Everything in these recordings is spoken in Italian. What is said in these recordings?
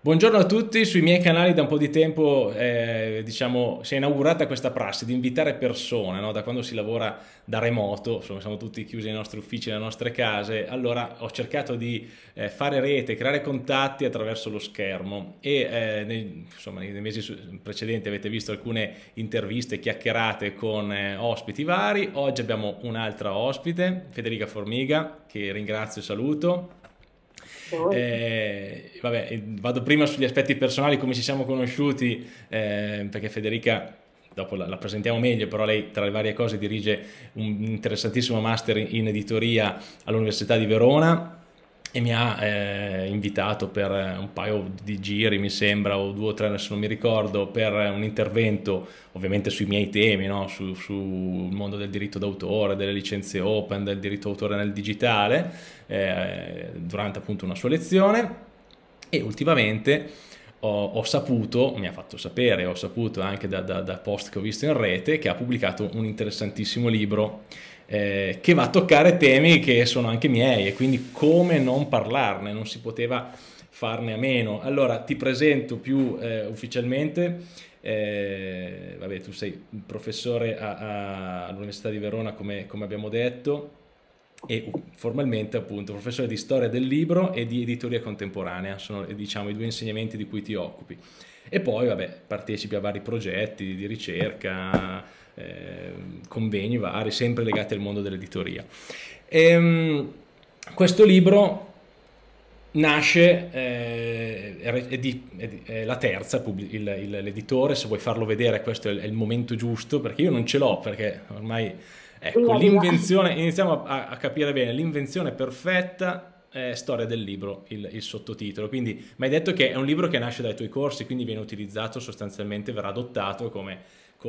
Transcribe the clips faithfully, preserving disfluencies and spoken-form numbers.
Buongiorno a tutti, sui miei canali da un po' di tempo eh, diciamo, si è inaugurata questa prassi di invitare persone, no? Da quando si lavora da remoto, insomma, siamo tutti chiusi nei nostri uffici, nelle nostre case, allora ho cercato di eh, fare rete, creare contatti attraverso lo schermo e eh, nei, insomma, nei mesi su- precedenti avete visto alcune interviste, chiacchierate con eh, ospiti vari. Oggi abbiamo un'altra ospite, Federica Formiga, che ringrazio e saluto. Voi? Eh, vabbè, eh, vado prima sugli aspetti personali, come ci siamo conosciuti, eh, perché Federica, dopo la, la presentiamo meglio, però lei tra le varie cose dirige un interessantissimo master in editoria all'Università di Verona e mi ha eh, invitato per un paio di giri, mi sembra, o due o tre, adesso non mi ricordo, per un intervento ovviamente sui miei temi, no? Su- sul mondo del diritto d'autore, delle licenze open, del diritto d'autore nel digitale, eh, durante appunto una sua lezione. E ultimamente ho, ho saputo, mi ha fatto sapere, ho saputo anche da, da- da post che ho visto in rete, che ha pubblicato un interessantissimo libro eh, che va a toccare temi che sono anche miei, e quindi come non parlarne, non si poteva farne a meno. Allora ti presento più eh, ufficialmente. Eh, vabbè, tu sei professore a- a- all'Università di Verona, come, come abbiamo detto, e formalmente appunto professore di storia del libro e di editoria contemporanea, sono diciamo i due insegnamenti di cui ti occupi. E poi, vabbè, partecipi a vari progetti di ricerca, eh, convegni vari, sempre legati al mondo dell'editoria. Ehm, Questo libro nasce, eh, è, di- è di- è la terza, pubblic- il- il- l'editore, se vuoi farlo vedere questo è il, è il momento giusto, perché io non ce l'ho, perché ormai, ecco, Via, via. l'invenzione, iniziamo a, a capire bene, l'invenzione perfetta è storia del libro, il, il sottotitolo. Quindi mi hai detto che è un libro che nasce dai tuoi corsi, quindi viene utilizzato sostanzialmente, verrà adottato come,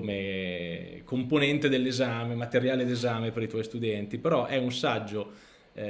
come componente dell'esame, materiale d'esame per i tuoi studenti, però è un saggio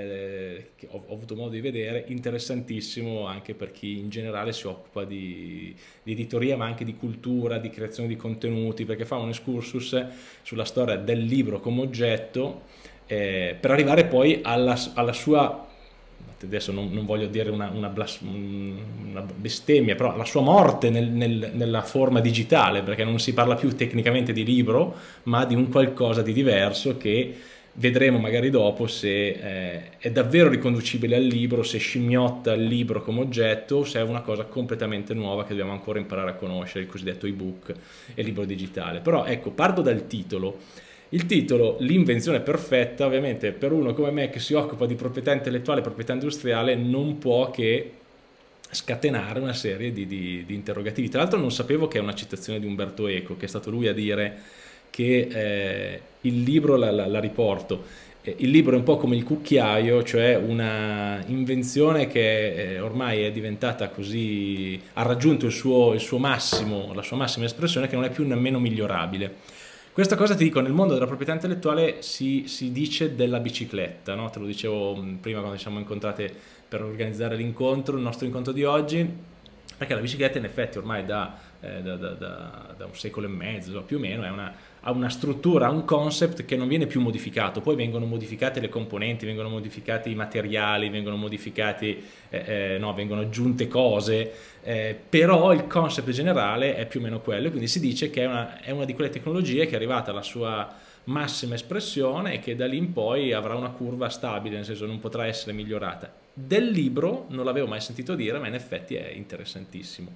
eh, che ho, ho avuto modo di vedere, interessantissimo anche per chi in generale si occupa di, di editoria, ma anche di cultura, di creazione di contenuti, perché fa un excursus sulla storia del libro come oggetto, eh, per arrivare poi alla, alla sua, adesso non, non voglio dire una, una, blas- una bestemmia, però la sua morte nel- nel- nella forma digitale, perché non si parla più tecnicamente di libro, ma di un qualcosa di diverso che vedremo magari dopo se eh, è davvero riconducibile al libro, se scimmiotta il libro come oggetto o se è una cosa completamente nuova che dobbiamo ancora imparare a conoscere, il cosiddetto ebook e libro digitale. Però ecco, parto dal titolo. Il titolo, l'invenzione perfetta, ovviamente per uno come me che si occupa di proprietà intellettuale e proprietà industriale non può che scatenare una serie di, di- di interrogativi. Tra l'altro non sapevo che è una citazione di Umberto Eco, che è stato lui a dire che eh, il libro, la, la- la riporto, eh, il libro è un po' come il cucchiaio, cioè una invenzione che eh, ormai è diventata così, ha raggiunto il suo, il suo massimo, la sua massima espressione, che non è più nemmeno migliorabile. Questa cosa ti dico, nel mondo della proprietà intellettuale si, si dice della bicicletta, no? Te lo dicevo mh, prima quando ci siamo incontrate per organizzare l'incontro, il nostro incontro di oggi, perché la bicicletta in effetti ormai da, eh, da- da- da- da un secolo e mezzo più o meno è una- ha una struttura, ha un concept che non viene più modificato, poi vengono modificate le componenti, vengono modificati i materiali, vengono modificati, eh, eh, no, vengono aggiunte cose, eh, però il concept generale è più o meno quello, e quindi si dice che è una, è una di quelle tecnologie che è arrivata alla sua massima espressione e che da lì in poi avrà una curva stabile, nel senso non potrà essere migliorata. Del libro non l'avevo mai sentito dire, ma in effetti è interessantissimo.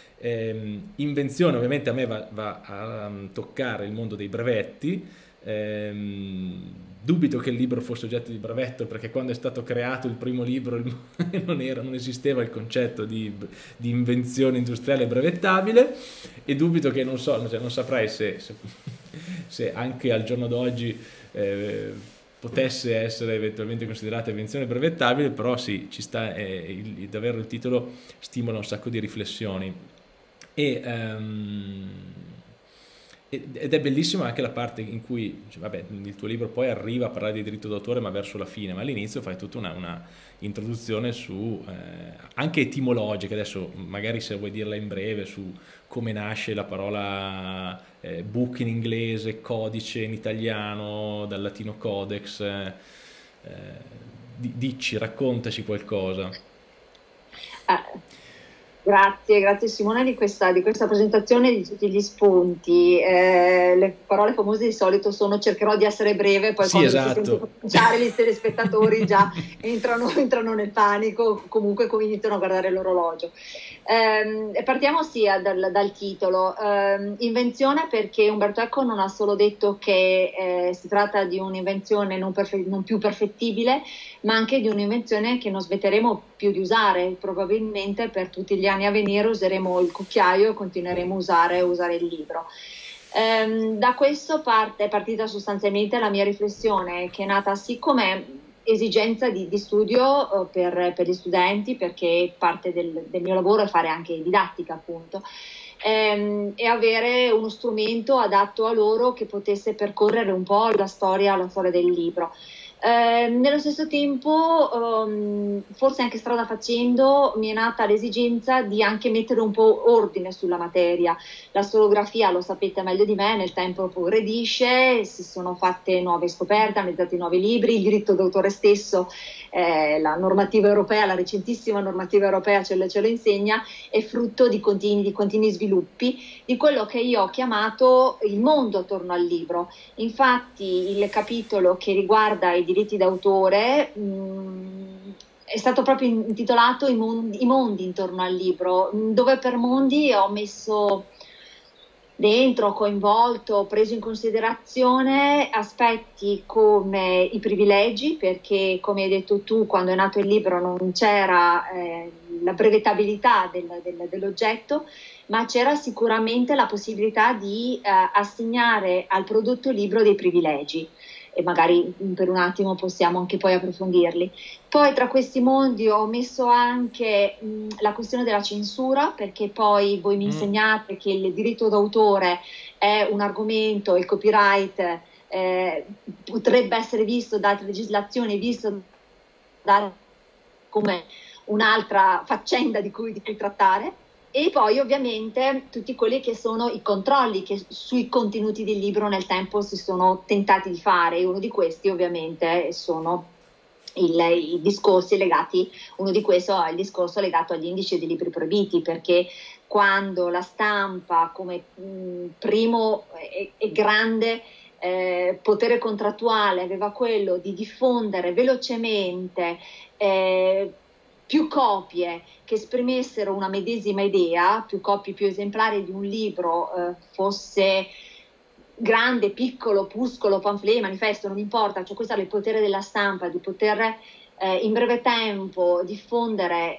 Ehm, invenzione, ovviamente a me va, va a um, toccare il mondo dei brevetti. Ehm, dubito che il libro fosse oggetto di brevetto, perché quando è stato creato il primo libro il- non, era- non esisteva il concetto di, di invenzione industriale brevettabile, e dubito che, non so, cioè non saprei se, se- se anche al giorno d'oggi eh, potesse essere eventualmente considerata invenzione brevettabile, però sì, ci sta, eh, il- davvero il titolo stimola un sacco di riflessioni. E, ehm, ed è bellissima anche la parte in cui, cioè, vabbè, il tuo libro poi arriva a parlare di diritto d'autore, ma verso la fine, ma all'inizio fai tutta una, una introduzione su, eh, anche etimologica, adesso magari se vuoi dirla in breve, su come nasce la parola eh, book in inglese, codice in italiano, dal latino codex. Eh, eh, di- dici, raccontaci qualcosa. Eh, Grazie, grazie Simone di questa, di questa presentazione e di tutti gli spunti. Eh, le parole famose di solito sono cercherò di essere breve, poi sì, quando si sente esatto. cominciare gli telespettatori già entrano, entrano nel panico, comunque iniziano a guardare l'orologio. Eh, partiamo sia dal, dal titolo. Eh, invenzione, perché Umberto Eco non ha solo detto che eh, si tratta di un'invenzione non, perfe- non più perfettibile, ma anche di un'invenzione che non smetteremo più di usare. Probabilmente per tutti gli anni a venire useremo il cucchiaio e continueremo a usare, usare il libro. Ehm, da questo parte, è partita sostanzialmente la mia riflessione, che è nata sì come esigenza di, di studio eh, per, per gli studenti, perché parte del, del mio lavoro è fare anche didattica, appunto, ehm, e avere uno strumento adatto a loro che potesse percorrere un po' la storia, la storia del libro. Eh, nello stesso tempo, um, forse anche strada facendo, mi è nata l'esigenza di anche mettere un po' ordine sulla materia. La storiografia, lo sapete meglio di me, nel tempo progredisce, si sono fatte nuove scoperte, analizzati nuovi libri, il diritto d'autore stesso, eh, la normativa europea, la recentissima normativa europea ce lo, ce lo insegna, è frutto di continui, di continui sviluppi, di quello che io ho chiamato il mondo attorno al libro. Infatti il capitolo che riguarda i diritti d'autore mh, è stato proprio intitolato I mondi, I mondi intorno al libro, dove per mondi ho messo dentro, coinvolto, preso in considerazione aspetti come i privilegi, perché come hai detto tu, quando è nato il libro non c'era eh, la brevettabilità del, del, dell'oggetto, ma c'era sicuramente la possibilità di eh, assegnare al prodotto libro dei privilegi, e magari per un attimo possiamo anche poi approfondirli. Poi tra questi mondi ho messo anche mh, la questione della censura, perché poi voi mi insegnate che il diritto d'autore è un argomento, il copyright eh, potrebbe essere visto da altre legislazioni, visto da, come un'altra faccenda di cui, di cui trattare. E poi ovviamente tutti quelli che sono i controlli che sui contenuti del libro nel tempo si sono tentati di fare, e uno di questi ovviamente sono il, i discorsi legati, uno di questi è il discorso legato agli indici dei libri proibiti, perché quando la stampa come mh, primo e, e grande eh, potere contrattuale aveva quello di diffondere velocemente eh, più copie che esprimessero una medesima idea, più copie, più esemplari di un libro, eh, fosse grande, piccolo, opuscolo, pamphlet, manifesto, non importa, cioè questo era il potere della stampa, di poter eh, in breve tempo diffondere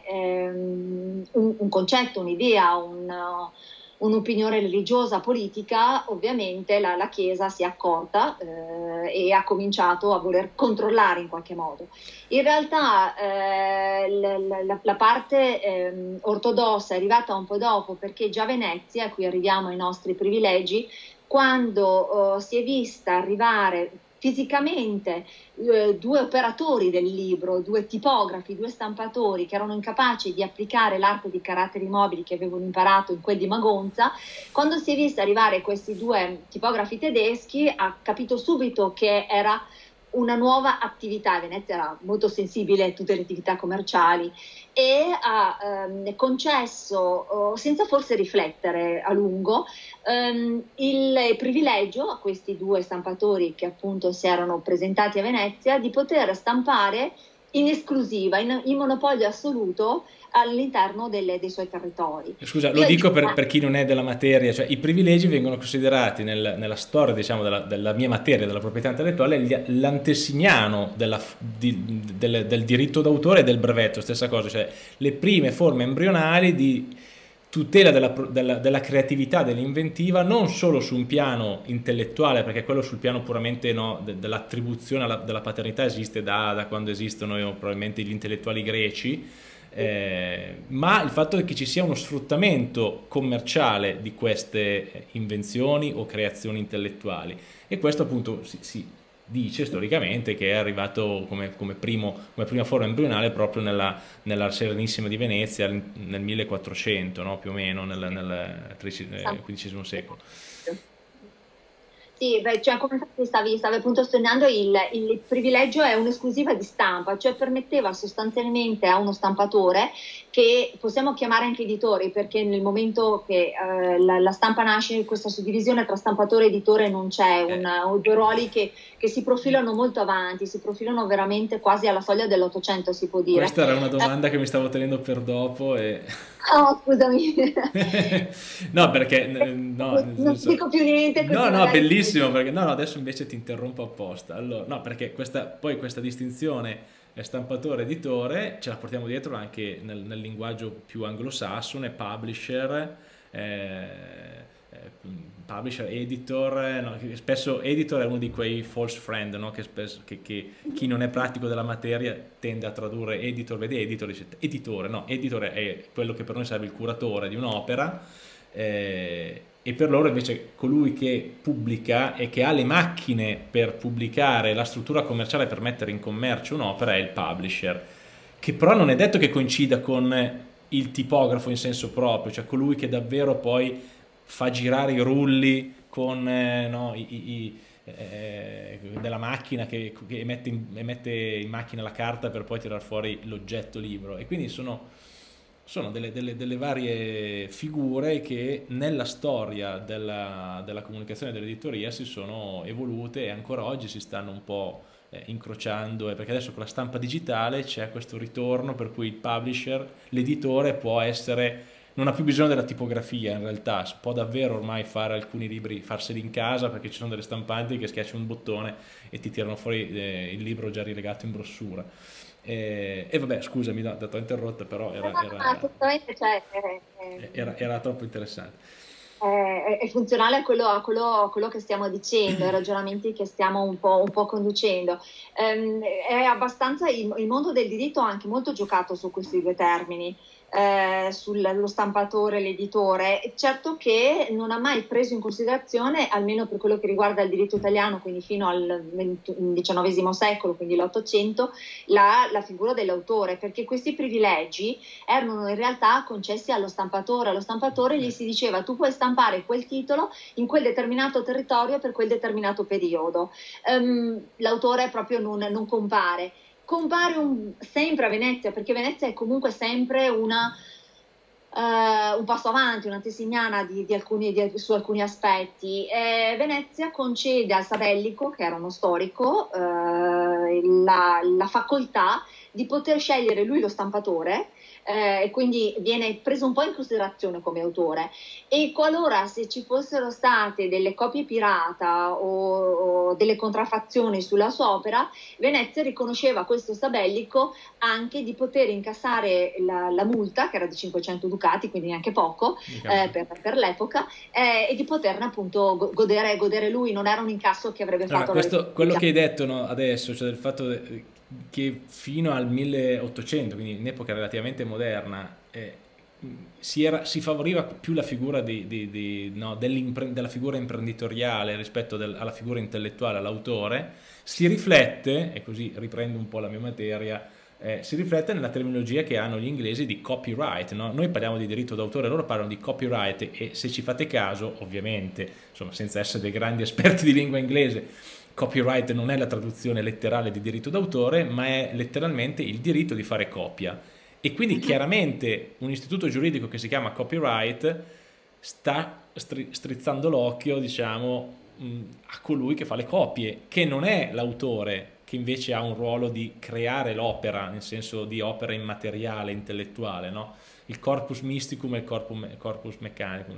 ehm, un, un concetto, un'idea, un, un'opinione religiosa, politica. Ovviamente la, la Chiesa si è accorta eh, e ha cominciato a voler controllare in qualche modo. In realtà eh, la, la, la parte eh, ortodossa è arrivata un po' dopo, perché già Venezia, qui arriviamo ai nostri privilegi, quando uh, si è vista arrivare fisicamente eh, due operatori del libro, due tipografi, due stampatori che erano incapaci di applicare l'arte di caratteri mobili che avevano imparato in quel di Magonza, quando si è vista arrivare questi due tipografi tedeschi ha capito subito che era una nuova attività. Venezia era molto sensibile a tutte le attività commerciali e ha ehm, concesso, oh, senza forse riflettere a lungo, ehm, il privilegio a questi due stampatori che appunto si erano presentati a Venezia di poter stampare in esclusiva, in, in monopolio assoluto all'interno delle, dei suoi territori. Scusa, lo Io dico dico, per, per chi non è della materia, cioè i privilegi vengono considerati nel- nella storia, diciamo, della, della mia materia, della proprietà intellettuale, gli- l'antesignano della- di- del, del diritto d'autore e del brevetto, stessa cosa, cioè le prime forme embrionali di tutela della, pro- della- della creatività, dell'inventiva, non solo su un piano intellettuale, perché quello sul piano puramente no, de- dell'attribuzione alla- della paternità esiste da, da quando esistono eh, probabilmente gli intellettuali greci, eh, ma il fatto è che ci sia uno sfruttamento commerciale di queste invenzioni o creazioni intellettuali, e questo appunto si, si dice storicamente che è arrivato come, come, primo, come prima forma embrionale proprio nella, nella Serenissima di Venezia nel millequattrocento, no? Più o meno nel, nel quindicesimo secolo. Sì, beh, cioè, come infatti stavi, stavi appunto studiando, il, il privilegio è un'esclusiva di stampa, cioè permetteva sostanzialmente a uno stampatore, che possiamo chiamare anche editori, perché nel momento che eh, la, la stampa nasce, questa suddivisione tra stampatore e editore non c'è, un, un, due ruoli che, che si profilano molto avanti, si profilano veramente quasi alla soglia dell'Ottocento, si può dire. Questa era una domanda Eh, che mi stavo tenendo per dopo e... oh, scusami. No, perché no, nel Non senso, dico più niente, no, così no, magari... bellissimo, perché no, no, adesso invece ti interrompo apposta. Allora, no, perché questa, poi questa distinzione eh, stampatore-editore ce la portiamo dietro anche nel, nel linguaggio più anglosassone, publisher, eh, eh, publisher, editor, eh, no, che spesso editor è uno di quei false friend, no, che, spesso, che, che chi non è pratico della materia tende a tradurre editor, vede editor, dice editore, no, editor è quello che per noi serve il curatore di un'opera, eh, e per loro invece colui che pubblica e che ha le macchine per pubblicare, la struttura commerciale per mettere in commercio un'opera è il publisher, che però non è detto che coincida con il tipografo in senso proprio, cioè colui che davvero poi fa girare i rulli con eh, no, i, i, eh, della macchina che, che emette, in, emette in macchina la carta per poi tirar fuori l'oggetto libro, e quindi sono, sono delle, delle, delle varie figure che nella storia della, della comunicazione e dell'editoria si sono evolute e ancora oggi si stanno un po' eh, incrociando, eh, perché adesso con la stampa digitale c'è questo ritorno per cui il publisher, l'editore può essere, non ha più bisogno della tipografia, in realtà può davvero ormai fare alcuni libri, farseli in casa, perché ci sono delle stampanti che schiacci un bottone e ti tirano fuori eh, il libro già rilegato in brossura. E, e vabbè, scusami, no, ti ho interrotta, però No, era, no, no, era, assolutamente, cioè, eh, eh, era, era troppo interessante. è, è funzionale a quello, a, quello, a quello che stiamo dicendo, ai ragionamenti che stiamo un po', un po' conducendo. Ehm, è abbastanza, il, il mondo del diritto ha anche molto giocato su questi due termini, eh, sullo stampatore e l'editore. Certo che non ha mai preso in considerazione, almeno per quello che riguarda il diritto italiano, quindi fino al diciannovesimo secolo, quindi l'Ottocento, la, la figura dell'autore, perché questi privilegi erano in realtà concessi allo stampatore. Allo stampatore gli si diceva: tu puoi stampare quel titolo in quel determinato territorio per quel determinato periodo. Um, l'autore proprio non, non compare. Compare un, sempre a Venezia, perché Venezia è comunque sempre una, uh, un passo avanti, un'antesignana di, di alcuni, di, su alcuni aspetti. E Venezia concede al Sabellico, che era uno storico, uh, la, la facoltà di poter scegliere lui lo stampatore, eh, e quindi viene preso un po' in considerazione come autore, e qualora se ci fossero state delle copie pirata o, o delle contraffazioni sulla sua opera, Venezia riconosceva a questo Sabellico anche di poter incassare la, la multa, che era di cinquecento ducati, quindi neanche poco eh, per, per l'epoca, eh, e di poterne appunto godere, godere lui. Non era un incasso che avrebbe Allora, fatto questo, la quello che hai detto, no, adesso, cioè del fatto che fino al milleottocento, quindi in epoca relativamente moderna, eh, si, era, si favoriva più la figura di, di, di, no, della figura imprenditoriale rispetto del, alla figura intellettuale, all'autore, si riflette, e così riprendo un po' la mia materia, eh, si riflette nella terminologia che hanno gli inglesi di copyright, no? Noi parliamo di diritto d'autore, loro parlano di copyright, e se ci fate caso, ovviamente, insomma, senza essere dei grandi esperti di lingua inglese, copyright non è la traduzione letterale di diritto d'autore, ma è letteralmente il diritto di fare copia. E quindi chiaramente un istituto giuridico che si chiama copyright sta stri strizzando l'occhio, diciamo, a colui che fa le copie, che non è l'autore, che invece ha un ruolo di creare l'opera, nel senso di opera immateriale, intellettuale, no? Il corpus mysticum e il corpus, me corpus mechanicum,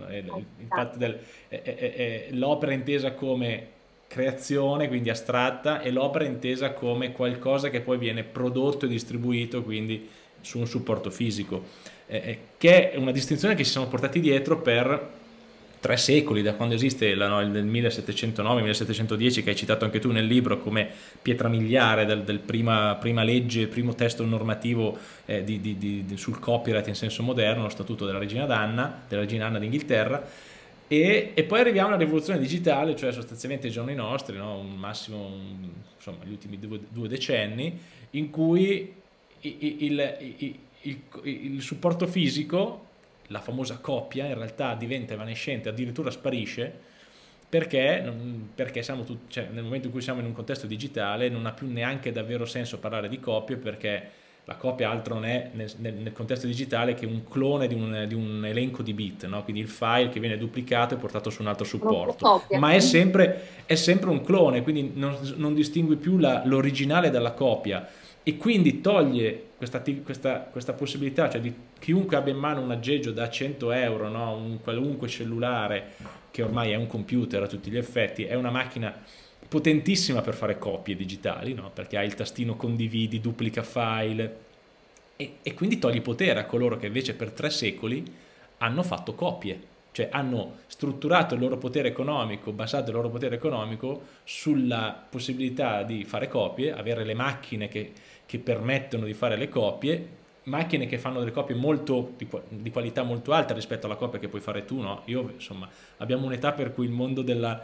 l'opera intesa come creazione, quindi astratta, e l'opera intesa come qualcosa che poi viene prodotto e distribuito, quindi su un supporto fisico, eh, che è una distinzione che si sono portati dietro per tre secoli, da quando esiste la, no, il millesettecentonove millesettecentodieci, che hai citato anche tu nel libro come pietra miliare del, del prima, prima legge, primo testo normativo eh, di, di, di, sul copyright in senso moderno, lo Statuto della Regina d'Anna, della Regina Anna d'Inghilterra. E, e poi arriviamo alla rivoluzione digitale, cioè sostanzialmente i giorni nostri, no? Un massimo, un, insomma, gli ultimi due, due decenni, in cui il, il, il, il, il supporto fisico, la famosa copia, in realtà diventa evanescente, addirittura sparisce, perché, non- perché siamo tut- cioè, nel momento in cui siamo in un contesto digitale non ha più neanche davvero senso parlare di copie, perché la copia altro non è nel, nel- nel contesto digitale che un clone di un, di un elenco di bit, no? Quindi il file che viene duplicato e portato su un altro Una supporto, fotocopia. ma è sempre, è sempre un clone, quindi non, non distingui più la- l'originale dalla copia, e quindi toglie questa, attiv- questa- questa possibilità, cioè di chiunque abbia in mano un aggeggio da cento euro, no? Un qualunque cellulare, che ormai è un computer a tutti gli effetti, è una macchina potentissima per fare copie digitali, no? Perché hai il tastino condividi, duplica file, e, e quindi togli potere a coloro che invece per tre secoli hanno fatto copie, cioè hanno strutturato il loro potere economico, basato il loro potere economico sulla possibilità di fare copie, avere le macchine che, che permettono di fare le copie, macchine che fanno delle copie molto di, di qualità molto alta rispetto alla copia che puoi fare tu, no? Io, insomma, abbiamo un'età per cui il mondo della,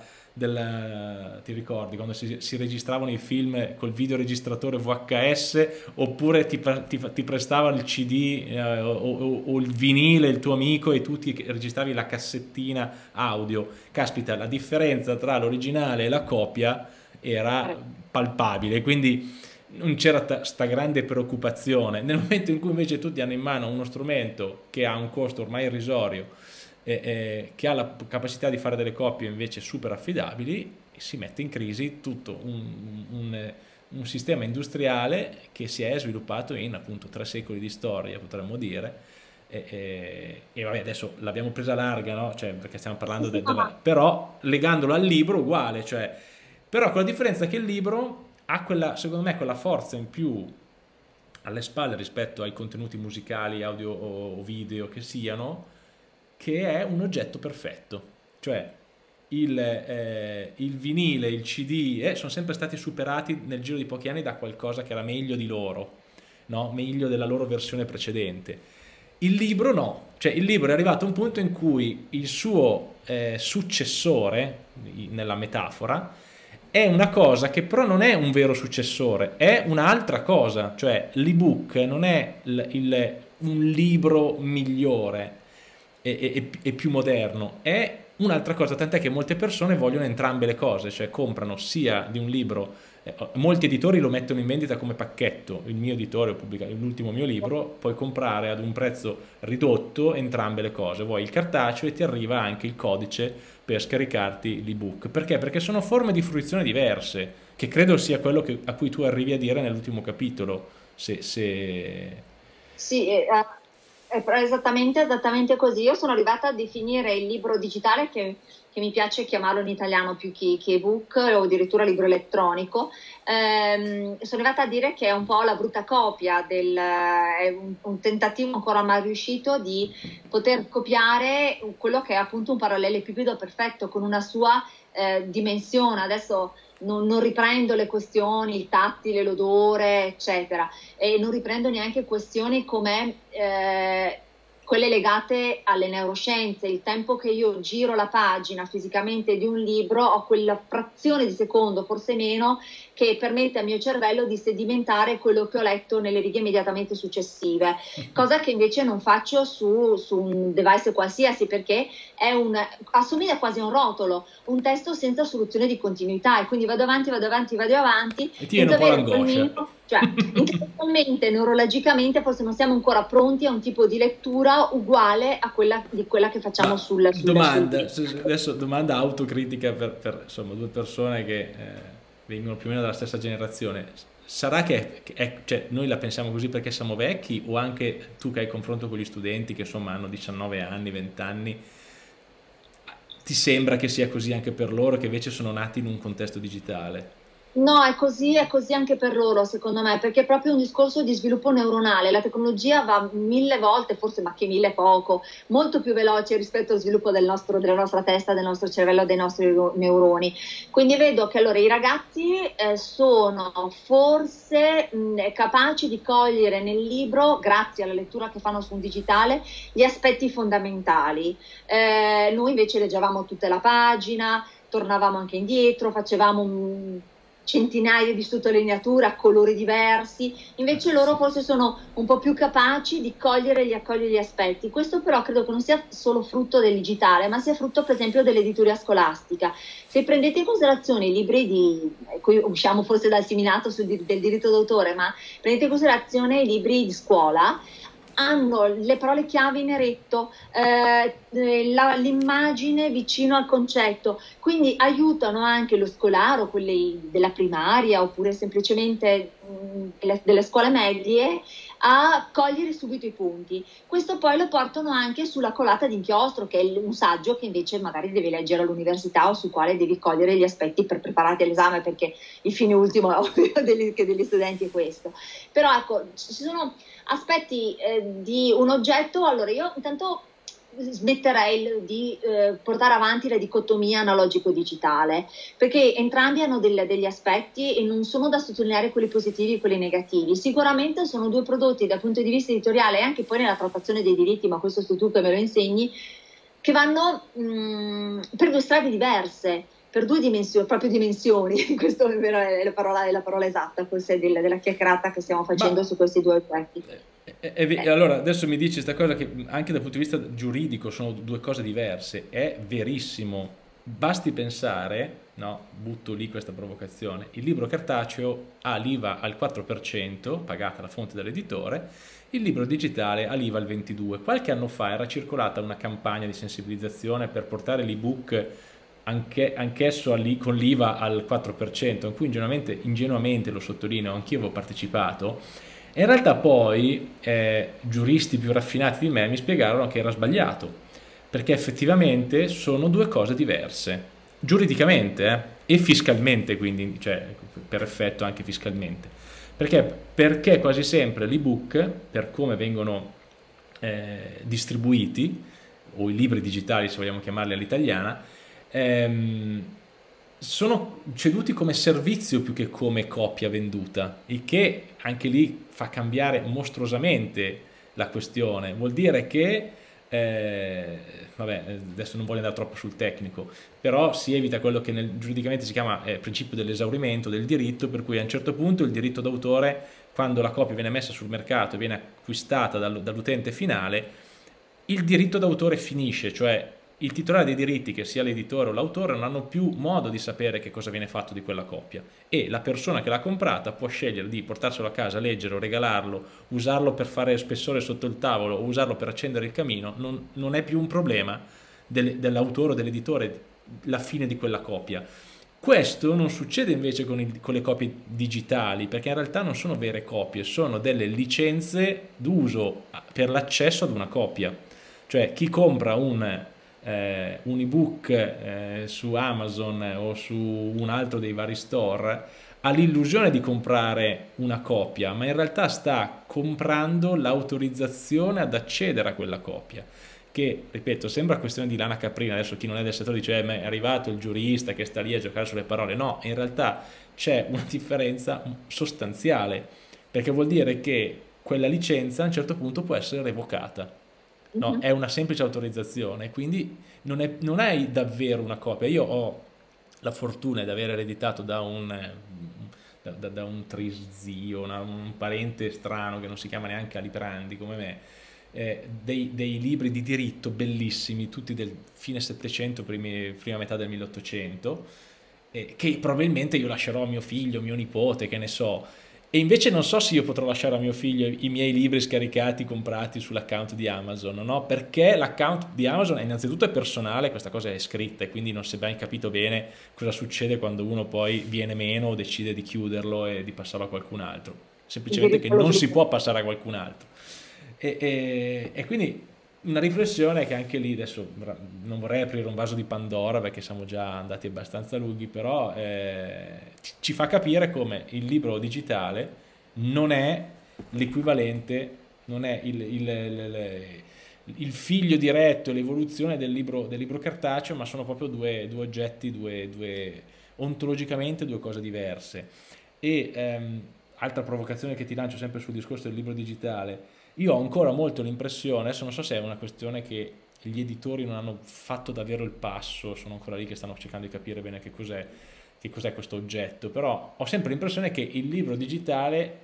della, ti ricordi quando si, si registravano i film col videoregistratore V H S, oppure ti, ti, ti prestavano il C D, eh, o, o, o il vinile, il tuo amico, e tu ti registravi la cassettina audio. Caspita, la differenza tra l'originale e la copia era palpabile, quindi non c'era sta grande preoccupazione. Nel momento in cui invece tutti hanno in mano uno strumento che ha un costo ormai irrisorio, eh, eh, che ha la capacità di fare delle copie invece super affidabili, si mette in crisi tutto un, un, un sistema industriale che si è sviluppato in appunto tre secoli di storia, potremmo dire. E, e, e vabbè, adesso l'abbiamo presa larga, no? Cioè, perché stiamo parlando de, della... però legandolo al libro uguale, cioè, però con la differenza che il libro ha quella, secondo me, quella forza in più alle spalle rispetto ai contenuti musicali, audio o video che siano, che è un oggetto perfetto. Cioè il, eh, il vinile, il C D eh, sono sempre stati superati nel giro di pochi anni da qualcosa che era meglio di loro, no? Meglio della loro versione precedente. Il libro no, cioè il libro è arrivato a un punto in cui il suo eh, successore, nella metafora, è una cosa che però non è un vero successore, è un'altra cosa, cioè l'ebook non è il, il, un libro migliore e, e, e più moderno, è un'altra cosa, tant'è che molte persone vogliono entrambe le cose, cioè comprano sia di un libro, eh, molti editori lo mettono in vendita come pacchetto, il mio editore ho pubblicato l'ultimo mio libro, puoi comprare ad un prezzo ridotto entrambe le cose, vuoi il cartaceo e ti arriva anche il codice per scaricarti l'ebook. Perché? Perché sono forme di fruizione diverse, che credo sia quello che, a cui tu arrivi a dire nell'ultimo capitolo. Se, se... Sì, eh, è esattamente, esattamente così. Io sono arrivata a definire il libro digitale, che, che mi piace chiamarlo in italiano più che, che ebook o addirittura libro elettronico. Ehm, sono arrivata a dire che è un po' la brutta copia, del, è un, un tentativo ancora mai riuscito di poter copiare quello che è appunto un parallelepipedo perfetto con una sua eh, dimensione. Adesso non, non riprendo le questioni, il tattile, l'odore, eccetera, e non riprendo neanche questioni come eh, quelle legate alle neuroscienze. Il tempo che io giro la pagina fisicamente di un libro, ho quella frazione di secondo, forse meno, che permette al mio cervello di sedimentare quello che ho letto nelle righe immediatamente successive, cosa che invece non faccio su, su un device qualsiasi, perché è un, assomiglia quasi a un rotolo, un testo senza soluzione di continuità, e quindi vado avanti, vado avanti, vado avanti, E ti viene un po' l'angoscia. Cioè, intellettualmente, neurologicamente forse non siamo ancora pronti a un tipo di lettura uguale a quella di quella che facciamo sul, sul domanda, sul... adesso domanda autocritica per, per insomma, due persone che eh, vengono più o meno dalla stessa generazione. Sarà che è, cioè, noi la pensiamo così perché siamo vecchi, o anche tu che hai confronto con gli studenti che insomma hanno diciannove anni, venti anni, ti sembra che sia così anche per loro, che invece sono nati in un contesto digitale? No, è così, è così anche per loro, secondo me, perché è proprio un discorso di sviluppo neuronale. La tecnologia va mille volte, forse, ma che mille poco, molto più veloce rispetto allo sviluppo del nostro, della nostra testa, del nostro cervello, dei nostri neuroni. Quindi vedo che allora i ragazzi eh, sono forse mh, capaci di cogliere nel libro, grazie alla lettura che fanno su un digitale, gli aspetti fondamentali. Eh, noi invece leggevamo tutta la pagina, tornavamo anche indietro, facevamo un centinaia di sottolineature a colori diversi, invece loro forse sono un po' più capaci di cogliere e di accogliere gli aspetti. Questo però credo che non sia solo frutto del digitale, ma sia frutto per esempio dell'editoria scolastica. Se prendete in considerazione i libri di, qui usciamo forse dal seminato sul, del diritto d'autore, ma prendete in considerazione i libri di scuola, hanno le parole chiave in eretto, eh, l'immagine vicino al concetto, quindi aiutano anche lo scolaro, quelli della primaria oppure semplicemente mh, delle, delle scuole medie, a cogliere subito i punti. Questo poi lo portano anche sulla colata d'inchiostro, che è un saggio che invece magari devi leggere all'università o sul quale devi cogliere gli aspetti per prepararti all'esame, perché il fine ultimo degli, degli studenti è questo. Però ecco, ci sono aspetti eh, di un oggetto. Allora io intanto smetterei di eh, portare avanti la dicotomia analogico-digitale, perché entrambi hanno del, degli aspetti e non sono da sottolineare quelli positivi e quelli negativi. Sicuramente sono due prodotti dal punto di vista editoriale e anche poi nella trattazione dei diritti, ma questo sei tu che me lo insegni, che vanno mh, per due strade diverse, per due dimensioni, proprio dimensioni. Questa è la parola, è la parola esatta forse della, della chiacchierata che stiamo facendo ma, su questi due aspetti. È, è, è, allora adesso mi dici questa cosa che anche dal punto di vista giuridico sono due cose diverse, è verissimo, basti pensare, no, butto lì questa provocazione, il libro cartaceo ha l'I V A al quattro per cento pagata la fonte dall'editore, il libro digitale ha l'I V A al ventidue per cento. Qualche anno fa era circolata una campagna di sensibilizzazione per portare l'ebook anche, anch'esso con l'I V A al quattro per cento, in cui ingenuamente, ingenuamente lo sottolineo, anch'io avevo partecipato. In realtà poi eh, giuristi più raffinati di me mi spiegarono che era sbagliato, perché effettivamente sono due cose diverse, giuridicamente eh, e fiscalmente, quindi cioè, per effetto anche fiscalmente. Perché? Perché quasi sempre l'ebook, per come vengono eh, distribuiti, o i libri digitali se vogliamo chiamarli all'italiana, ehm, sono ceduti come servizio più che come copia venduta, il che anche lì fa cambiare mostruosamente la questione. Vuol dire che, eh, vabbè, adesso non voglio andare troppo sul tecnico, però si evita quello che nel, giuridicamente si chiama eh, principio dell'esaurimento del diritto, per cui a un certo punto il diritto d'autore, quando la copia viene messa sul mercato e viene acquistata dal, dall'utente finale, il diritto d'autore finisce, cioè il titolare dei diritti, che sia l'editore o l'autore, non hanno più modo di sapere che cosa viene fatto di quella copia, e la persona che l'ha comprata può scegliere di portarselo a casa, leggerlo, regalarlo, usarlo per fare spessore sotto il tavolo o usarlo per accendere il camino. Non, non è più un problema del, dell'autore o dell'editore la fine di quella copia. Questo non succede invece con, il, con le copie digitali, perché in realtà non sono vere copie, sono delle licenze d'uso per l'accesso ad una copia. Cioè chi compra un Eh, un ebook eh, su Amazon o su un altro dei vari store ha l'illusione di comprare una copia, ma in realtà sta comprando l'autorizzazione ad accedere a quella copia, che, ripeto, sembra questione di lana caprina. Adesso chi non è del settore dice eh, ma è arrivato il giurista che sta lì a giocare sulle parole. No, in realtà c'è una differenza sostanziale, perché vuol dire che quella licenza a un certo punto può essere revocata. No, è una semplice autorizzazione, quindi non è, non è davvero una copia. Io ho la fortuna di aver ereditato da un, da, da, da un trizio, una, un parente strano che non si chiama neanche Aliprandi come me, eh, dei, dei libri di diritto bellissimi, tutti del fine Settecento, primi, prima metà del milleottocento, eh, che probabilmente io lascerò a mio figlio, mio nipote, che ne so. E invece non so se io potrò lasciare a mio figlio i miei libri scaricati, comprati sull'account di Amazon, no? Perché l'account di Amazon innanzitutto è personale, questa cosa è scritta e quindi non si è ben capito bene cosa succede quando uno poi viene meno o decide di chiuderlo e di passarlo a qualcun altro. Semplicemente che non si può passare a qualcun altro. E, e, e quindi una riflessione che anche lì, adesso non vorrei aprire un vaso di Pandora perché siamo già andati abbastanza lunghi, però eh, ci fa capire come il libro digitale non è l'equivalente, non è il, il, il, il figlio diretto e l'evoluzione del libro, del libro cartaceo, ma sono proprio due, due oggetti, due, due, ontologicamente due cose diverse. E ehm, altra provocazione che ti lancio sempre sul discorso del libro digitale: io ho ancora molto l'impressione, adesso non so se è una questione che gli editori non hanno fatto davvero il passo, sono ancora lì che stanno cercando di capire bene che cos'è, che cos'è questo oggetto, però ho sempre l'impressione che il libro digitale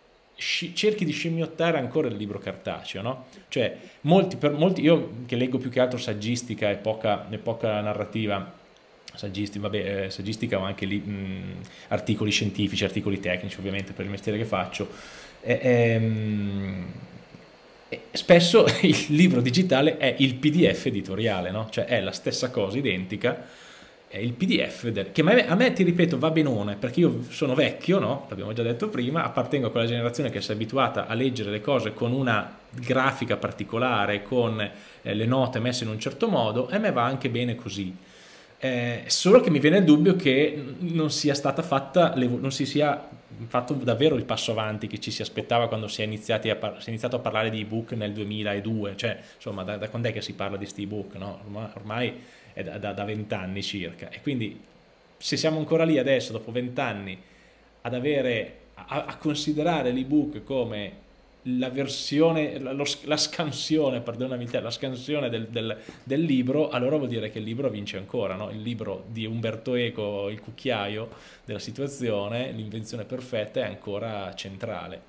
cerchi di scimmiottare ancora il libro cartaceo, no? Cioè, molti, per molti, io che leggo più che altro saggistica e poca, e poca narrativa, saggistica, vabbè, eh, saggistica o anche lì, mh, articoli scientifici, articoli tecnici ovviamente per il mestiere che faccio, eh, ehm, eh, spesso il libro digitale è il P D F editoriale, no? Cioè è la stessa cosa, identica, è il P D F del, che a me, a me, ti ripeto, va benone, perché io sono vecchio, no? L'abbiamo già detto prima, appartengo a quella generazione che si è abituata a leggere le cose con una grafica particolare, con eh, le note messe in un certo modo, e a me va anche bene così. Eh, solo che mi viene il dubbio che non sia stata fatta, non si sia fatto davvero il passo avanti che ci si aspettava quando si è, iniziati a si è iniziato a parlare di ebook nel duemiladue, cioè insomma da, da quando è che si parla di sti ebook, no? Ormai, ormai è da vent'anni circa, e quindi se siamo ancora lì adesso dopo vent'anni ad avere a, a considerare l'ebook come la versione, la, lo, la scansione, perdonami te, la scansione del, del, del libro, allora vuol dire che il libro vince ancora, no? Il libro di Umberto Eco, il cucchiaio della situazione, l'invenzione perfetta, è ancora centrale.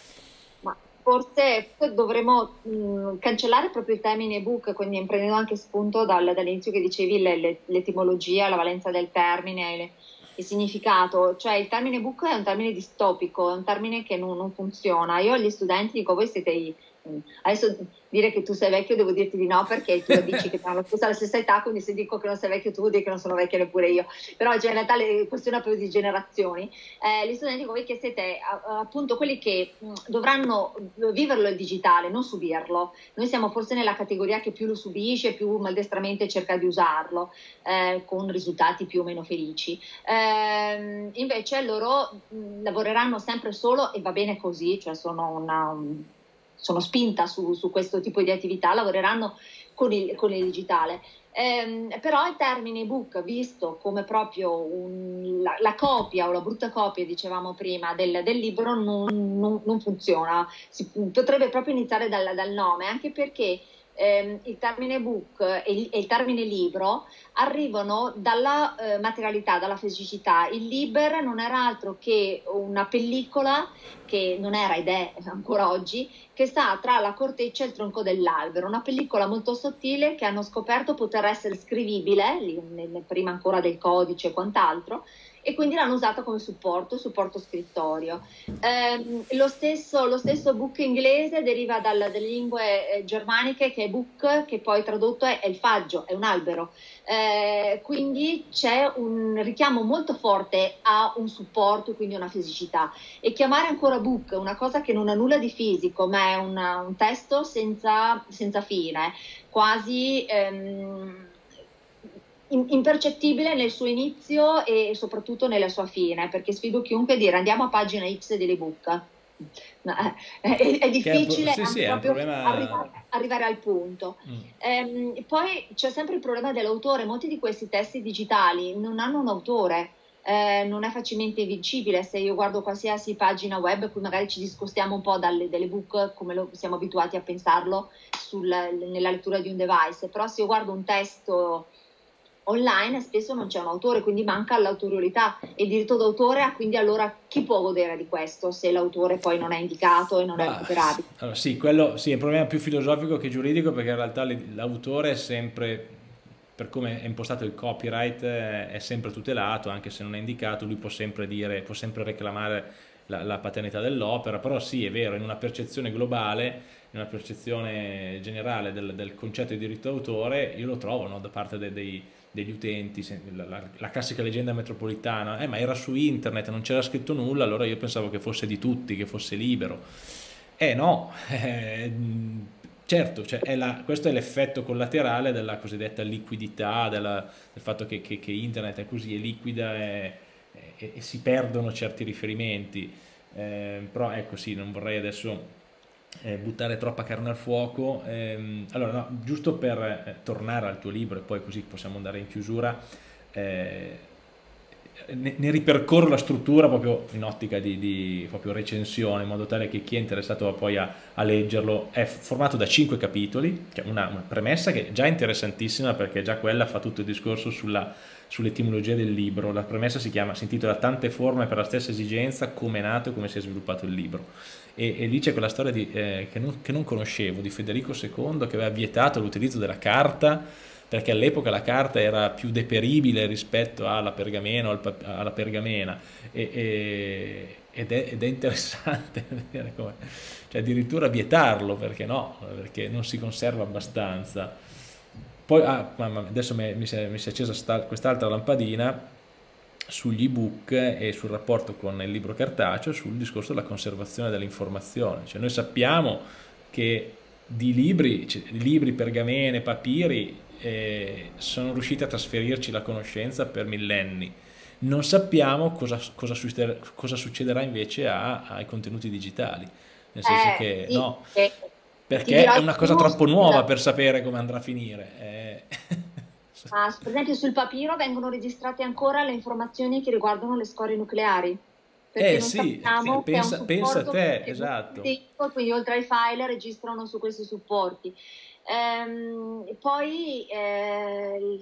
Ma forse dovremmo mh, cancellare proprio il termine ebook, quindi prendendo anche spunto dal, dall'inizio che dicevi l'etimologia, la valenza del termine, le, il significato, cioè il termine book è un termine distopico, è un termine che non, non funziona. Io agli studenti dico, voi siete i, adesso dire che tu sei vecchio devo dirti di no, perché tu dici che hanno la stessa età, quindi se dico che non sei vecchio tu vuol dire che non sono vecchia neppure io, però cioè, in realtà le questioni proprio di generazioni. Eh, gli studenti dico, voi che siete appunto quelli che mh, dovranno viverlo il digitale, non subirlo. Noi siamo forse nella categoria che più lo subisce, più maldestramente cerca di usarlo, eh, con risultati più o meno felici. Eh, invece loro mh, lavoreranno sempre solo, e va bene così, cioè sono una... Un, sono spinta su, su questo tipo di attività, lavoreranno con il, con il digitale. Eh, però il termine ebook, visto come proprio un, la, la copia o la brutta copia, dicevamo prima, del, del libro, non, non, non funziona. Si, potrebbe proprio iniziare dal, dal nome, anche perché eh, il termine book e il, e il termine libro arrivano dalla eh, materialità, dalla fisicità. Il liber non era altro che una pellicola che non era ed è ancora oggi, che sta tra la corteccia e il tronco dell'albero, una pellicola molto sottile che hanno scoperto poter essere scrivibile, prima ancora del codice e quant'altro, e quindi l'hanno usata come supporto, supporto scrittorio. Eh, lo, stesso, lo stesso book inglese deriva dal, dalle lingue eh, germaniche, che è book, che poi tradotto è, è il faggio, è un albero. Eh, quindi c'è un richiamo molto forte a un supporto, quindi una fisicità, e chiamare ancora book una cosa che non ha nulla di fisico ma è una, un testo senza, senza fine, quasi ehm, impercettibile nel suo inizio e soprattutto nella sua fine, perché sfido chiunque a dire andiamo a pagina X dell'ebook. No, è, è difficile è, sì, sì, proprio problema... arrivare, arrivare al punto. Mm. Ehm, poi c'è sempre il problema dell'autore. Molti di questi testi digitali non hanno un autore, eh, non è facilmente evincibile. Se io guardo qualsiasi pagina web, qui magari ci discostiamo un po' dalle, dalle book come lo siamo abituati a pensarlo sul, nella lettura di un device, però se io guardo un testo online spesso non c'è un autore, quindi manca l'autorialità, e il diritto d'autore ha, quindi allora chi può godere di questo se l'autore poi non è indicato e non bah, è recuperabile? Allora sì, quello sì, è un problema più filosofico che giuridico, perché in realtà l'autore è sempre, per come è impostato il copyright, è sempre tutelato, anche se non è indicato, lui può sempre dire, può sempre reclamare la, la paternità dell'opera, però sì, è vero, in una percezione globale, in una percezione generale del, del concetto di diritto d'autore, io lo trovo, no, da parte dei, dei degli utenti, la, la, la classica leggenda metropolitana, eh, ma era su internet, non c'era scritto nulla, allora io pensavo che fosse di tutti, che fosse libero. Eh no, eh, certo, cioè è la, questo è l'effetto collaterale della cosiddetta liquidità, della, del fatto che, che, che internet è così, è liquida e, e, e si perdono certi riferimenti, eh, però ecco sì, non vorrei adesso Eh, buttare troppa carne al fuoco. Ehm, allora, no, giusto per eh, tornare al tuo libro e poi così possiamo andare in chiusura, eh, ne, ne ripercorro la struttura proprio in ottica di, di proprio recensione, in modo tale che chi è interessato poi a, a leggerlo. È formato da cinque capitoli, cioè una, una premessa che è già interessantissima, perché già quella fa tutto il discorso sulla, sull'etimologia del libro. La premessa si chiama, si intitola Tante forme per la stessa esigenza, come è nato e come si è sviluppato il libro. E, e lì c'è quella storia di, eh, che, non, che non conoscevo, di Federico secondo, che aveva vietato l'utilizzo della carta, perché all'epoca la carta era più deperibile rispetto alla pergamena o al pap- alla pergamena, e, e- ed, è, ed è interessante vedere come, cioè addirittura vietarlo, perché no, perché non si conserva abbastanza. Poi ah, mamma mia, adesso mi, mi si è, mi si è accesa sta- quest'altra lampadina sugli ebook e sul rapporto con il libro cartaceo, sul discorso della conservazione dell'informazione. Cioè noi sappiamo che di libri, cioè, di libri, pergamene, papiri, eh, sono riusciti a trasferirci la conoscenza per millenni. Non sappiamo cosa, cosa succederà, cosa succederà invece a- ai contenuti digitali, nel senso Eh, che sì, no, eh, ti perché dirò è di una cosa più, troppo sul- nuova per sapere come andrà a finire. Eh, ah, per esempio sul papiro vengono registrate ancora le informazioni che riguardano le scorie nucleari, perché eh non sì, eh, sappiamo che è un pensa, pensa a supporto che te, evolve nel esatto. tempo, quindi oltre ai file registrano su questi supporti. Ehm, e poi eh,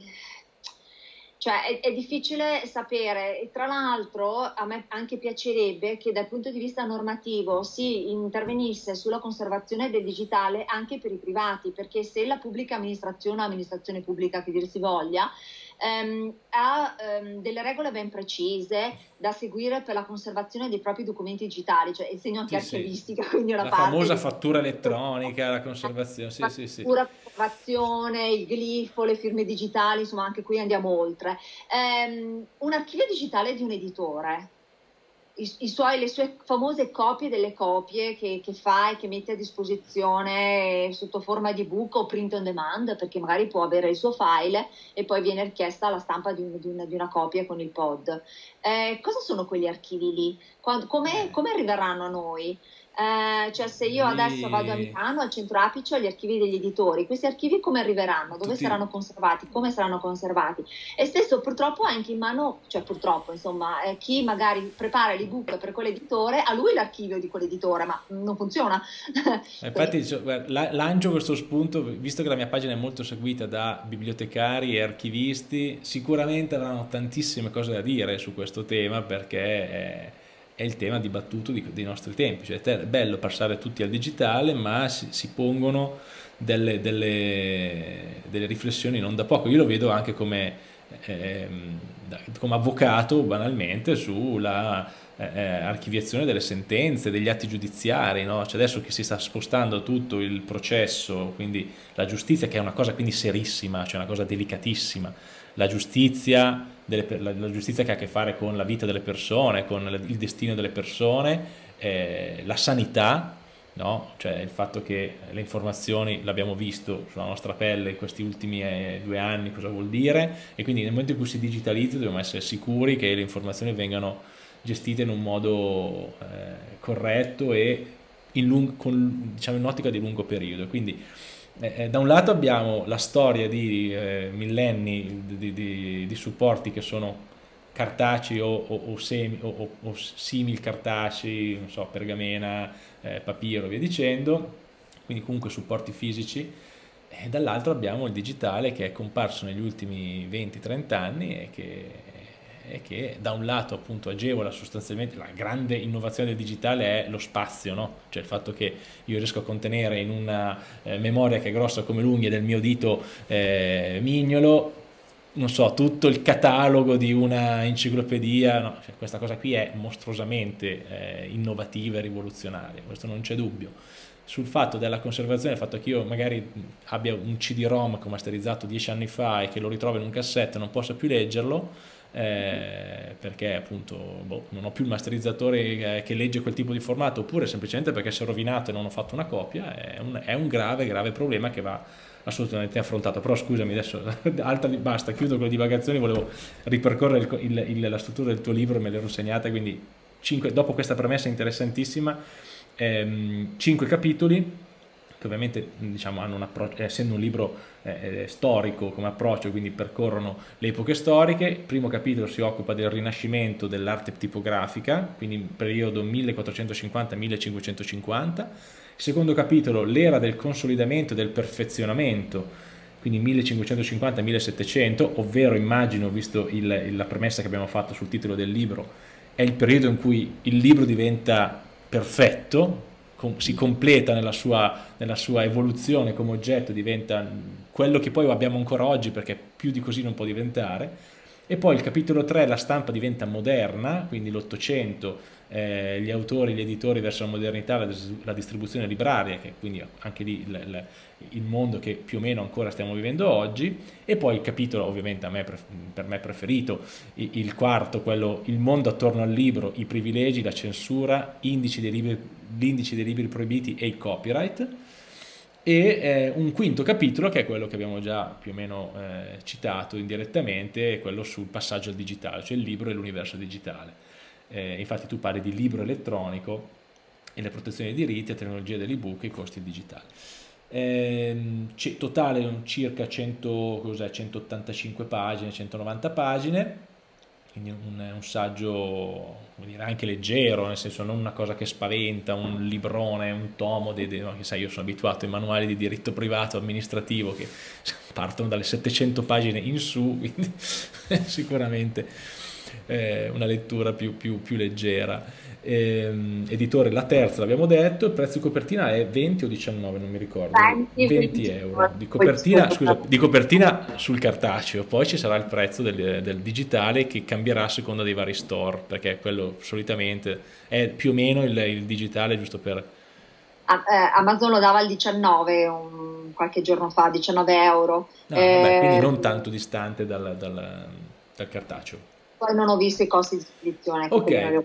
cioè è, è difficile sapere, e tra l'altro a me anche piacerebbe che dal punto di vista normativo si intervenisse sulla conservazione del digitale anche per i privati, perché se la pubblica amministrazione o amministrazione pubblica che dir si voglia ehm, ha ehm, delle regole ben precise da seguire per la conservazione dei propri documenti digitali, cioè insegno anche Sì, sì. archivistica, quindi una La parte famosa di fattura elettronica, la conservazione, sì, sì, sì. fattura, conservazione, il glifo, le firme digitali, insomma anche qui andiamo oltre. Ehm, un archivio digitale di un editore, i, i suoi, le sue famose copie delle copie che, che fa e che mette a disposizione sotto forma di book o print on demand, perché magari può avere il suo file e poi viene richiesta la stampa di, un- di una, di una copia con il pod. Eh, cosa sono quegli archivi lì? Quando- come, Eh, come arriveranno a noi? Eh, cioè se io adesso vado a lì Milano al centro Apice ho gli archivi degli editori, questi archivi come arriveranno? Dove tutti. saranno conservati? Come saranno conservati? E stesso purtroppo anche in mano, cioè purtroppo insomma, eh, chi magari prepara l'ebook per quell'editore, ha lui l'archivio di quell'editore, ma non funziona. Ma Quindi, infatti, cioè, guarda, la- lancio questo spunto, visto che la mia pagina è molto seguita da bibliotecari e archivisti, sicuramente avranno tantissime cose da dire su questo tema, perché è, è il tema dibattuto di- dei nostri tempi. Cioè, è bello passare tutti al digitale, ma si, si pongono delle, delle- delle riflessioni non da poco. Io lo vedo anche come, ehm, da- come avvocato, banalmente, sulla eh, eh, archiviazione delle sentenze, degli atti giudiziari, no? Cioè adesso che si sta spostando tutto il processo, quindi la giustizia, che è una cosa quindi serissima, cioè una cosa delicatissima, la giustizia, delle per- la, la giustizia che ha a che fare con la vita delle persone, con il il destino delle persone, eh, la sanità, no? Cioè il fatto che le informazioni, l'abbiamo visto sulla nostra pelle in questi ultimi eh, due anni, cosa vuol dire, e quindi nel momento in cui si digitalizza dobbiamo essere sicuri che le informazioni vengano gestite in un modo eh, corretto e in, lung- con, diciamo, in un'ottica di lungo periodo. Quindi eh, eh, da un lato abbiamo la storia di eh, millenni di, di- di supporti che sono cartacei o, o, o semi, o, o- o simil cartacei, non so, pergamena, eh, papiro, via dicendo, quindi comunque supporti fisici. E dall'altro abbiamo il digitale che è comparso negli ultimi venti trenta anni e che, e che da un lato appunto agevola sostanzialmente. La grande innovazione del digitale è lo spazio, no? Cioè il fatto che io riesco a contenere in una eh, memoria che è grossa come l'unghia del mio dito eh, mignolo, non so, tutto il catalogo di una enciclopedia, no? Cioè, questa cosa qui è mostruosamente eh, innovativa e rivoluzionaria, questo non c'è dubbio. Sul fatto della conservazione, il fatto che io magari abbia un C D-ROM che ho masterizzato dieci anni fa e che lo ritrovo in un cassetto e non possa più leggerlo, eh, perché appunto boh, non ho più il masterizzatore eh, che legge quel tipo di formato, oppure semplicemente perché si è rovinato e non ho fatto una copia, è un, è un grave, grave problema che va assolutamente affrontato. Però scusami, adesso altra, basta, chiudo con le divagazioni, volevo ripercorrere il, il, il, la struttura del tuo libro, me l'ero segnata, quindi cinque, dopo questa premessa interessantissima, ehm, cinque capitoli che ovviamente diciamo, hanno un approccio, essendo un libro eh, storico come approccio, quindi percorrono le epoche storiche. Il primo capitolo si occupa del rinascimento dell'arte tipografica, quindi periodo millequattrocentocinquanta millecinquecentocinquanta. Il secondo capitolo, l'era del consolidamento e del perfezionamento, quindi millecinquecentocinquanta millesettecento, ovvero immagino, visto il, la premessa che abbiamo fatto sul titolo del libro, è il periodo in cui il libro diventa perfetto, com- si completa nella sua, nella sua evoluzione come oggetto, diventa quello che poi abbiamo ancora oggi, perché più di così non può diventare. E poi il capitolo tre, la stampa diventa moderna, quindi l'Ottocento, eh, gli autori, gli editori verso la modernità, la, la distribuzione libraria, che quindi anche lì il, il, il mondo che più o meno ancora stiamo vivendo oggi. E poi il capitolo, ovviamente a me, per me preferito, il, il quarto, quello il mondo attorno al libro, i privilegi, la censura, indici dei libri, l'indice dei libri proibiti e il copyright. E eh, un quinto capitolo che è quello che abbiamo già più o meno eh, citato indirettamente, quello sul passaggio al digitale, cioè il libro e l'universo digitale. Eh, infatti tu parli di libro elettronico e le protezioni dei diritti, la tecnologia dell'ebook e i costi digitali. Eh, totale circa cento, cos'è, centottantacinque pagine, centonovanta pagine, quindi un, un saggio, vuol dire, anche leggero, nel senso non una cosa che spaventa, un librone, un tomo, dei, dei, no, che sai, io sono abituato ai manuali di diritto privato amministrativo che partono dalle settecento pagine in su, quindi sicuramente eh, una lettura più, più, più leggera. Eh, editore La Terza, l'abbiamo detto, il prezzo di copertina è venti o diciannove, non mi ricordo, venti euro di copertina, scusa, di copertina sul cartaceo. Poi ci sarà il prezzo del, del digitale che cambierà a seconda dei vari store, perché quello solitamente è più o meno il, il digitale, giusto per... Amazon lo dava al diciannove un, qualche giorno fa, diciannove euro. No, eh, vabbè, quindi non tanto distante dal, dal, dal cartaceo. Poi non ho visto i costi di spedizione. Ok.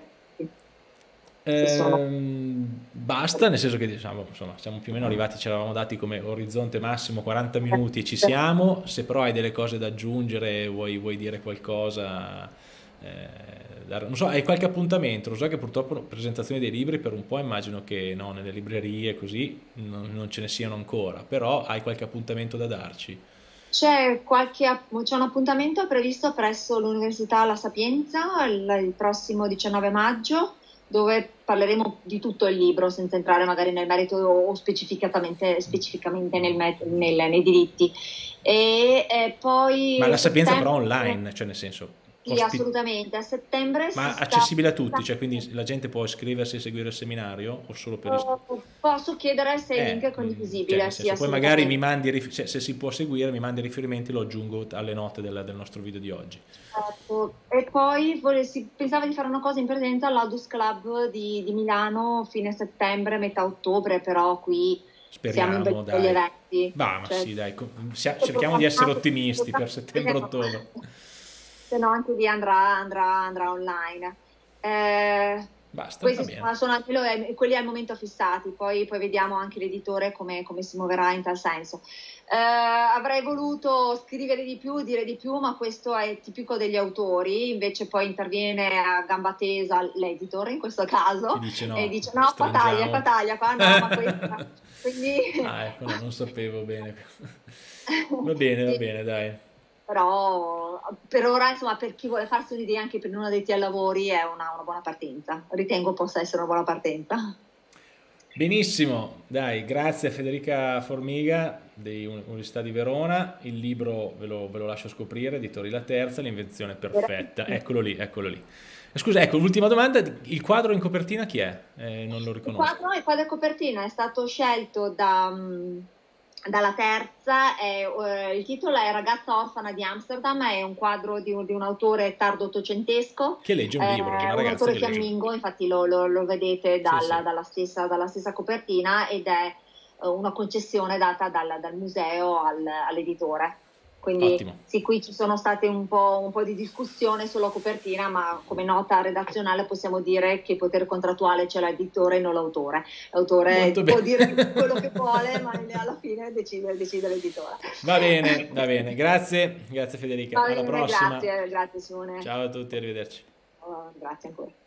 Eh, basta, nel senso che diciamo, insomma, siamo più o meno arrivati, ci eravamo dati come orizzonte massimo quaranta minuti e ci siamo. Se però hai delle cose da aggiungere, vuoi, vuoi dire qualcosa, eh, non so, hai qualche appuntamento? Lo so che purtroppo presentazioni dei libri per un po' immagino che no, nelle librerie così non, non ce ne siano ancora, però hai qualche appuntamento da darci? C'è, qualche, c'è un appuntamento previsto presso l'Università La Sapienza il, il prossimo diciannove maggio, dove parleremo di tutto il libro senza entrare magari nel merito o specificatamente, specificamente nel, nel, nei diritti. E, e poi ma La Sapienza però online, cioè nel senso... Sì, assolutamente, a settembre. Ma si accessibile sta... a tutti, cioè quindi la gente può iscriversi e seguire il seminario o solo per iscriversi? Posso chiedere se il eh, link è condivisibile. Cioè, senso, sì, poi magari mi mandi, cioè, se si può seguire, mi mandi riferimenti, lo aggiungo alle note del, del nostro video di oggi. Ecco. E poi si pensava di fare una cosa in presenza all'Audus Club di, di Milano fine settembre, metà ottobre, però qui speriamo, siamo in dai. gli eventi. Bah, ma cioè, sì, dai, cerchiamo di essere ottimisti per settembre-ottobre. Se no anche lì andrà, andrà, andrà online. Eh, Basta, questi sono, sono anche lo, quelli al momento fissati, poi, poi vediamo anche l'editore come, come si muoverà in tal senso. Eh, avrei voluto scrivere di più, dire di più, ma questo è tipico degli autori, invece poi interviene a gamba tesa l'editore in questo caso dice no, e dice no, qua taglia, qua taglia, qua no, ma questa. Quindi... Ah, ecco, no, non sapevo bene. Va bene, va bene, dai. Però per ora, insomma, per chi vuole farsi un'idea anche per non addetti ai lavori è una, una buona partenza. Ritengo possa essere una buona partenza. Benissimo, dai, grazie a Federica Formiga dell'Università di Verona. Il libro ve lo, ve lo lascio scoprire, Editori La Terza, l'invenzione perfetta. Eccolo lì, eccolo lì. Scusa, ecco, l'ultima domanda, il quadro in copertina chi è? Eh, non lo riconosco. Il quadro, il quadro in copertina è stato scelto da... dalla Terza, è, uh, il titolo è Ragazza orfana di Amsterdam, è un quadro di un, di un autore tardo ottocentesco che legge un libro, eh, una un autore che fiammingo, infatti lo, lo, lo vedete dalla, sì, sì. Dalla, stessa, dalla stessa copertina, ed è uh, una concessione data dal, dal museo al, all'editore. Quindi Ottimo. Sì, qui ci sono state un po', un po' di discussione sulla copertina, ma come nota redazionale possiamo dire che potere contrattuale c'è l'editore e non l'autore. L'autore Molto può bene. dire quello che vuole, ma alla fine decide, decide l'editore. Va bene, va bene. Grazie, grazie Federica. Va Alla bene, prossima. Grazie, grazie Simone. Ciao a tutti, arrivederci. Oh, grazie ancora.